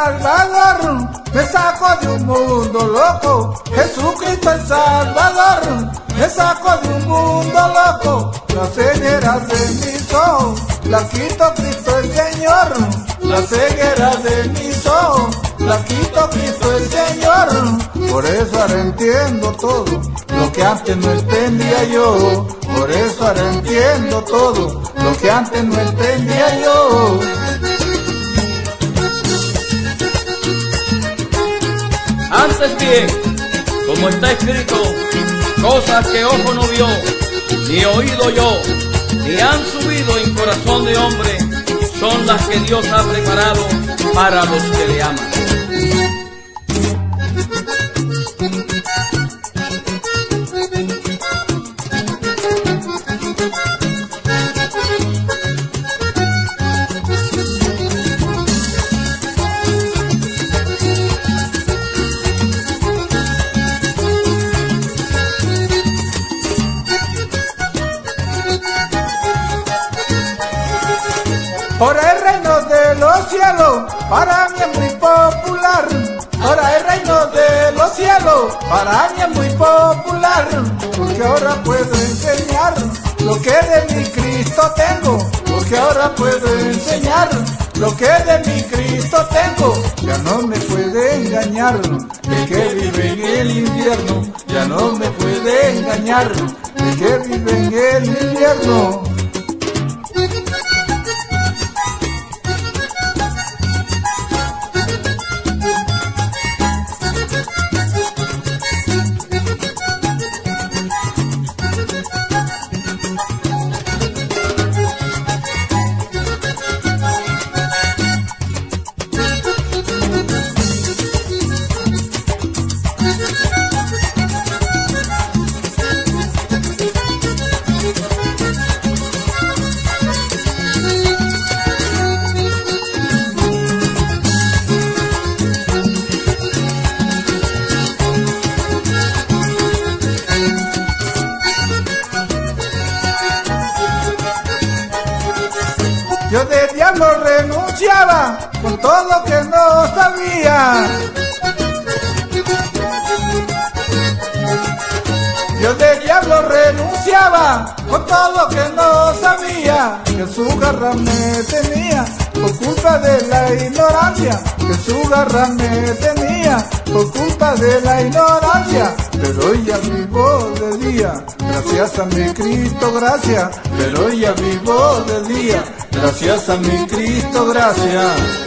Salvador, me sacó de un mundo loco. Jesucristo el Salvador, me sacó de un mundo loco. Las cegueras de mis ojos, las quito Cristo el Señor. Las cegueras de mis ojos, las quito Cristo el Señor. Por eso ahora entiendo todo lo que antes no entendía yo. Por eso ahora entiendo todo lo que antes no entendía yo. Antes bien, como está escrito, cosas que ojo no vio, ni oído yo, ni han subido en corazón de hombre, son las que Dios ha preparado para los que le aman. Por el reino de los cielos, para mí es muy popular. Por el reino de los cielos, para mí es muy popular. Porque ahora puedo enseñar lo que de mi Cristo tengo. Porque ahora puedo enseñar lo que de mi Cristo tengo. Ya no me puede engañar el que vive en el infierno. Ya no me puede engañar el que vive en el infierno. Yo de diablo renunciaba con todo que no sabía. Yo de diablo renunciaba con todo que no sabía. Que su garra me tenía por culpa de la ignorancia. Que su garra me tenía por culpa de la ignorancia. Pero ya vivo de día, gracias a mi Cristo, gracias. Pero ya vivo de día, gracias a mi Cristo, gracias.